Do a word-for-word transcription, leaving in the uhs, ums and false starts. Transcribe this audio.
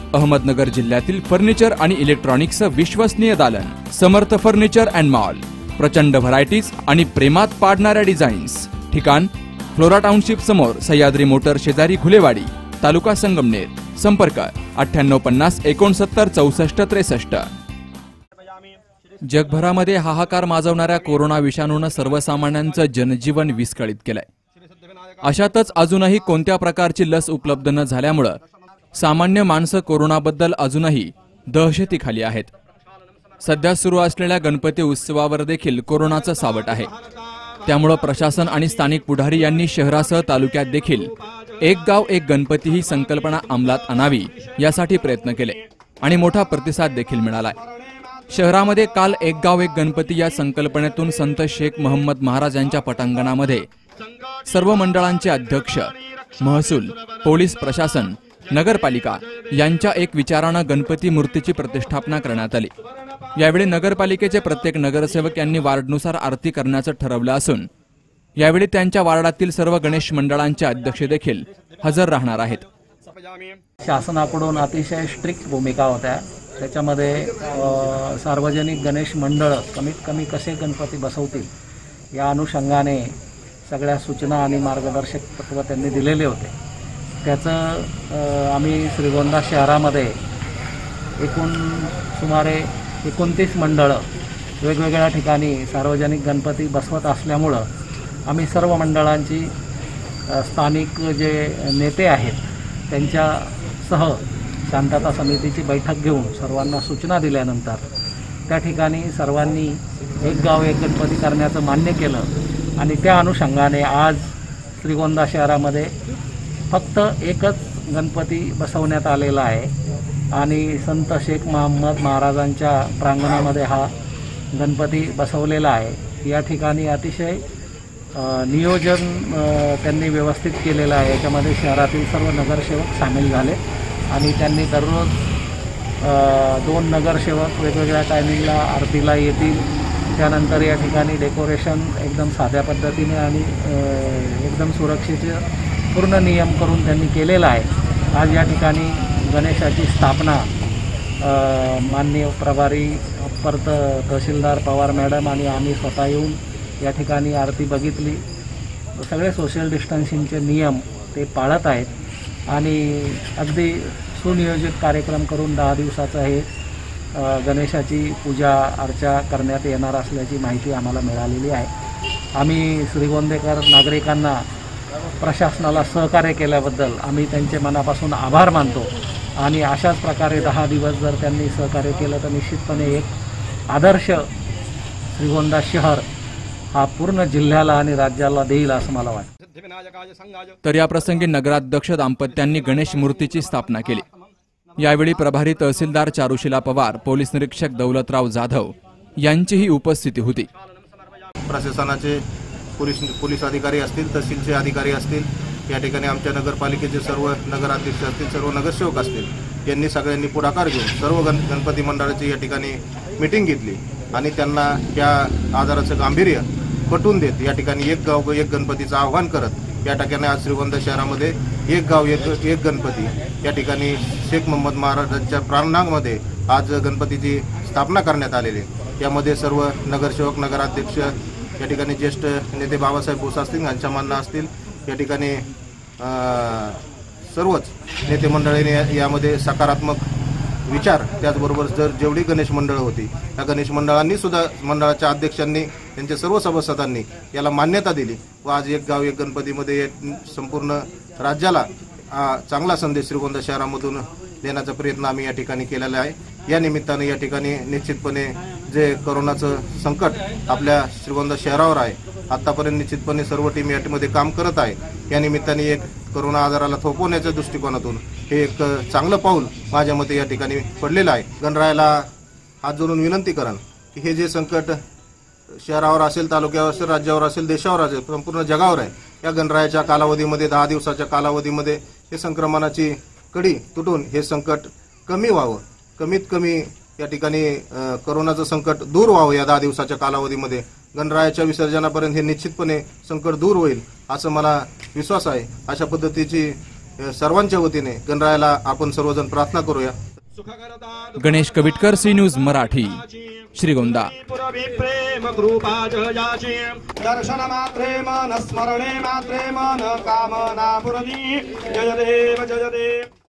अहमदनगर जिल्ह्यातील फर्निचर आणि इलेक्ट्रॉनिक्सचं विश्वसनीय दालन समर्थ फर्निचर अँड मॉल। प्रचंड व्हरायटीज आणि प्रेमात पाडणाऱ्या डिझाईन्स। ठिकाण फ्लोरा टाउनशिप समोर सह्याद्री मोटर शेजारी घुलेवाडी, तालुका संगमनेर। संपर्क अठ्ठ्याण्णव पन्नास एकोणसत्तर चौसष्ट त्रेसष्ट। जगभरामध्ये हाहाकार माजवणाऱ्या कोरोना विषाणूनं सर्वसामान्यांचं जनजीवन विस्कळीत केलंय। अशातच अजूनही कोणत्या प्रकारची लस उपलब्ध न झाल्यामुळे सामान्य माणसं कोरोनाबद्दल अजूनही दहशतीखाली आहेत। सध्या सुरू असलेल्या गणपती उत्सवावर देखील कोरोनाचं सावट आहे। त्यामुळे प्रशासन आणि स्थानिक पुढारी यांनी शहरासह तालुक्यात देखील एक गाव एक गणपती ही संकल्पना अंमलात आणावी यासाठी प्रयत्न केले आणि मोठा प्रतिसाद देखील मिळालाय। शहरामध्ये काल एक गाव एक गणपती या संकल्पनेतून संत शेख मोहम्मद महाराज यांच्या पटांगणामध्ये सर्व मंडळांचे अध्यक्ष, महसूल, पोलीस प्रशासन, नगरपालिका यांच्या एक विचारानं गणपती मूर्तीची प्रतिष्ठापना करण्यात आली। यावेळी नगरपालिकेचे प्रत्येक नगरसेवक यांनी वार्डनुसार आरती करण्याचं ठरवलं असून यावेळी त्यांच्या वार्डातील सर्व गणेश मंडळांचे अध्यक्ष देखील हजर राहणार आहेत। शासनाकडून अतिशय स्ट्रिक्ट भूमिका होत्या। त्याच्यामध्ये सार्वजनिक गणेश मंडळ कमीत कमी कसे गणपती बसवतील या अनुषंगाने सगळ्या सूचना आणि मार्गदर्शक तत्त्व त्यांनी दिलेले होते। त्याचं आम्ही श्रीगोंदा शहरामध्ये एकूण सुमारे एकोणतीस मंडळं वेगवेगळ्या ठिकाणी सार्वजनिक गणपती बसवत असल्यामुळं आम्ही सर्व मंडळांची स्थानिक जे नेते आहेत त्यांच्यासह शांतता समितीची बैठक घेऊन सर्वांना सूचना दिल्यानंतर त्या ठिकाणी सर्वांनी एक गाव एक गणपती करण्याचं मान्य केलं आणि त्या अनुषंगाने आज श्रीगोंदा शहरामध्ये फक्त एकच गणपती बसवण्यात आलेला आहे आणि संत शेख मोहम्मद महाराजांच्या प्रांगणामध्ये हा गणपती बसवलेला आहे। या ठिकाणी अतिशय नियोजन त्यांनी व्यवस्थित केलेलं आहे। याच्यामध्ये शहरातील सर्व नगरसेवक सामील झाले आणि त्यांनी दररोज दोन नगरसेवक वेगवेगळ्या टायमिंगला आरतीला येतील। त्यानंतर या ठिकाणी डेकोरेशन एकदम साध्या पद्धतीने आणि एकदम सुरक्षेचे पूर्ण नियम करून त्यांनी केलेला आहे। आज या ठिकाणी गणेशाची स्थापना माननीय प्रभारी अप्पर तहसीलदार पवार मॅडम आणि आम्ही स्वतः येऊन या ठिकाणी आरती बघितली। सगळे सोशल डिस्टन्सिंगचे नियम ते पाळत आहेत आणि अगदी सुनियोजित कार्यक्रम करून दहा दिवसाचा हे गणेशाची पूजा अर्चा करण्यात येणार असल्याची माहिती आम्हाला मिळालेली आहे। आम्ही श्रीगोंदेकर नागरिकांना प्रशासनाला सहकार्य केल्याबद्दल आम्ही त्यांचे मनापासून आभार मानतो आणि अशाच प्रकारे दहा दिवस जर त्यांनी सहकार्य केलं तर निश्चितपणे एक आदर्श श्रीगोंदा शहर हा पूर्ण जिल्ह्याला आणि राज्याला देईल असं मला वाटतं। तर या प्रसंगी नगराध्यक्ष दाम्पत्यांनी गणेश मूर्तीची स्थापना केली। यावेळी प्रभारी तहसीलदार चारुशिला पवार, पोलीस निरीक्षक दौलतराव जाधव यांचीही उपस्थिती होती। प्रशासनाचे पोलीस पोलीस अधिकारी असतील, तहसीलचे अधिकारी असतील, या ठिकाणी आमच्या नगरपालिकेचे सर्व नगराध्यक्ष असतील, सर्व नगरसेवक असतील, यांनी सगळ्यांनी पुढाकार घेऊन सर्व गण गणपती मंडळाची या ठिकाणी मीटिंग घेतली आणि त्यांना या आजाराचं गांभीर्य पटवून देत या ठिकाणी एक गाव एक गणपतीचं आव्हान करत या ठिकाणी आज श्रीगोंदा शहरामध्ये एक गाव एक एक गणपती या ठिकाणी शेख मोहम्मद महाराजांच्या प्रांगणामध्ये आज गणपतीची स्थापना करण्यात आलेली। यामध्ये सर्व नगरसेवक, नगराध्यक्ष, या ठिकाणी ज्येष्ठ नेते बाबासाहेब बोस असतील, घनश्याम असतील, या ठिकाणी सर्वच नेते मंडळीने यामध्ये सकारात्मक विचार, त्याचबरोबर जर जेवढी गणेश मंडळं होती त्या गणेश मंडळांनी सुद्धा, मंडळाच्या अध्यक्षांनी, त्यांच्या सर्व सभासदांनी याला मान्यता दिली व आज एक गाव एक गणपतीमध्ये संपूर्ण राज्याला चांगला संदेश श्रीगोंदा शहरामधून देण्याचा प्रयत्न आम्ही या ठिकाणी केलेला आहे। या निमित्ताने या ठिकाणी निश्चितपणे जे कोरोनाचं संकट आपल्या श्रीगोंदा शहरावर आहे, आतापर्यंत निश्चितपणे सर्व टीम यामध्ये काम करत आहे। या निमित्ताने एक कोरोना आजाराला थोपवण्याच्या दृष्टिकोनातून हे एक चांगलं पाऊल माझ्या मते या ठिकाणी पडलेलं आहे। गणरायाला हात जोडून विनंती करेन की हे जे संकट शहरावर असेल, तालुक्यावर असेल, राज्यावर असेल, देशावर असेल, संपूर्ण जगावर आहे, या गणरायाच्या कालावधीमध्ये दहा दिवसाच्या कालावधीमध्ये हे संक्रमणाची कडी तुटून हे संकट कमी व्हावं, कमीत कमी या ठिकाणी कोरोनाचं संकट दूर व्हावं। या दहा दिवसाच्या कालावधीमध्ये गणरायाच्या विसर्जनापर्यंत हे निश्चितपणे संकट दूर होईल असं मला विश्वास आहे। अशा पद्धतीची अ, सर्वांच्या वतीने गणरायाला आपण सर्वजण प्रार्थना करूया. Ganesh Kavitkar, C news Marathi, Shrigonda. प्रेम कृपा जयाची दर्शन मात्रे मन स्मरणे मात्रे मन कामना पुरवी जय देव जय देव.